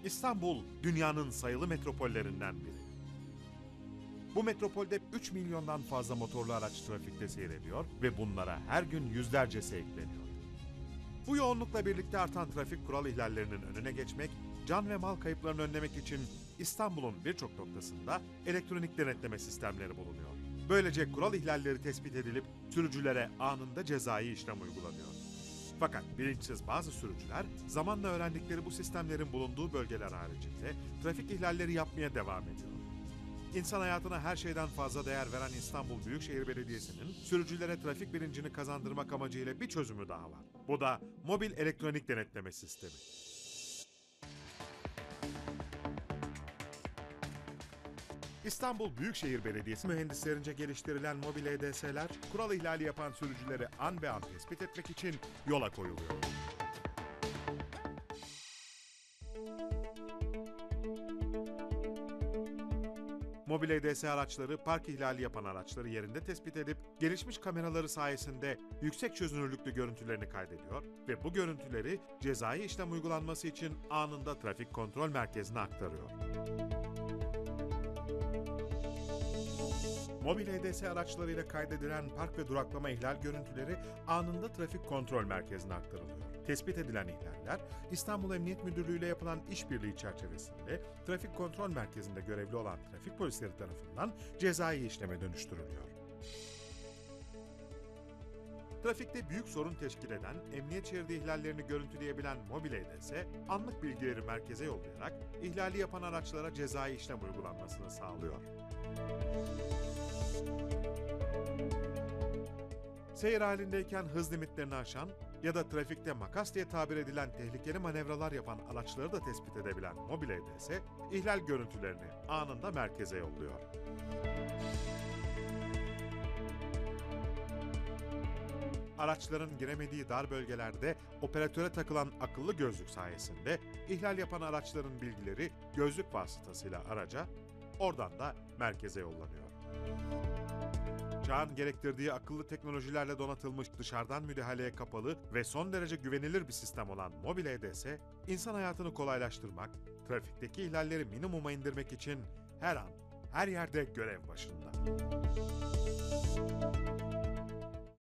İstanbul, dünyanın sayılı metropollerinden biri. Bu metropolde 3 milyondan fazla motorlu araç trafikte seyrediyor ve bunlara her gün yüzlercesi ekleniyor. Bu yoğunlukla birlikte artan trafik kural ihlallerinin önüne geçmek, can ve mal kayıplarını önlemek için İstanbul'un birçok noktasında elektronik denetleme sistemleri bulunuyor. Böylece kural ihlalleri tespit edilip sürücülere anında cezai işlem uygulanıyor. Fakat bilinçsiz bazı sürücüler zamanla öğrendikleri bu sistemlerin bulunduğu bölgeler haricinde trafik ihlalleri yapmaya devam ediyor. İnsan hayatına her şeyden fazla değer veren İstanbul Büyükşehir Belediyesi'nin sürücülere trafik bilincini kazandırmak amacıyla bir çözümü daha var. Bu da mobil elektronik denetleme sistemi. İstanbul Büyükşehir Belediyesi mühendislerince geliştirilen mobil EDS'ler, kural ihlali yapan sürücüleri an be an tespit etmek için yola koyuluyor. Mobil EDS araçları park ihlali yapan araçları yerinde tespit edip gelişmiş kameraları sayesinde yüksek çözünürlüklü görüntülerini kaydediyor ve bu görüntüleri cezai işlem uygulanması için anında trafik kontrol merkezine aktarıyor. Mobil EDS araçlarıyla kaydedilen park ve duraklama ihlal görüntüleri anında trafik kontrol merkezine aktarılıyor. Tespit edilen ihlaller, İstanbul Emniyet Müdürlüğü ile yapılan işbirliği çerçevesinde trafik kontrol merkezinde görevli olan trafik polisleri tarafından cezai işleme dönüştürülüyor. Trafikte büyük sorun teşkil eden, emniyet şeridi ihlallerini görüntüleyebilen mobil EDS, anlık bilgileri merkeze yollayarak ihlali yapan araçlara cezai işlem uygulanmasını sağlıyor. Seyir halindeyken hız limitlerini aşan ya da trafikte makas diye tabir edilen tehlikeli manevralar yapan araçları da tespit edebilen mobil EDS, ihlal görüntülerini anında merkeze yolluyor. Araçların giremediği dar bölgelerde operatöre takılan akıllı gözlük sayesinde ihlal yapan araçların bilgileri gözlük vasıtasıyla araca, oradan da merkeze yollanıyor. Çağın gerektirdiği akıllı teknolojilerle donatılmış dışarıdan müdahaleye kapalı ve son derece güvenilir bir sistem olan mobil EDS, insan hayatını kolaylaştırmak, trafikteki ihlalleri minimuma indirmek için her an, her yerde görev başında.